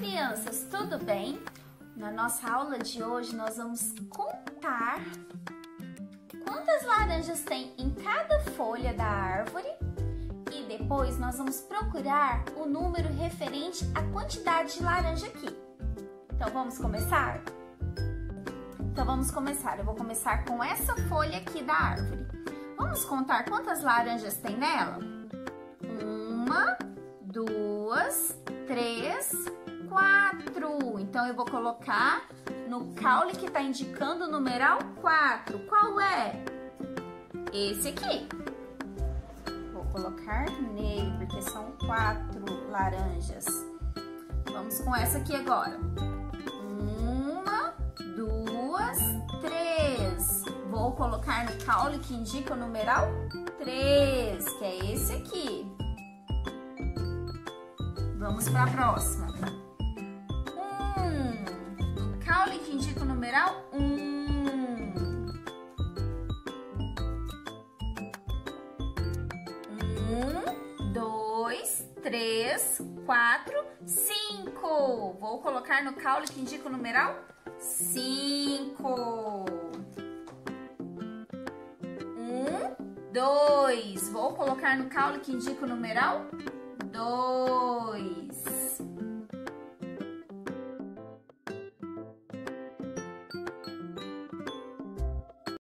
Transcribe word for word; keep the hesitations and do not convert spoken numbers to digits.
crianças, tudo bem? Na nossa aula de hoje nós vamos contar quantas laranjas tem em cada folha da árvore e depois nós vamos procurar o número referente à quantidade de laranja aqui. Então vamos começar? Então vamos começar, eu vou começar com essa folha aqui da árvore. Vamos contar quantas laranjas tem nela? Uma, duas, três, quatro. Então eu vou colocar no caule que está indicando o numeral quatro. Qual é? Esse aqui. Vou colocar nele porque são quatro laranjas. Vamos com essa aqui agora. Uma, duas, três. Vou colocar no caule que indica o numeral três, que é esse aqui. Vamos para a próxima. Um. Caule que indica o numeral um. Um, dois, três, quatro, cinco. Vou colocar no caule que indica o numeral cinco. Um, dois. Vou colocar no caule que indica o numeral dois.